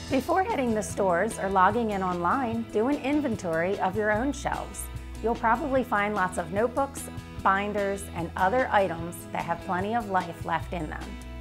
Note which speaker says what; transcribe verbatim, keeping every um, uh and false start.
Speaker 1: Before hitting the stores or logging in online, do an inventory of your own shelves. You'll probably find lots of notebooks, binders, and other items that have plenty of life left in them.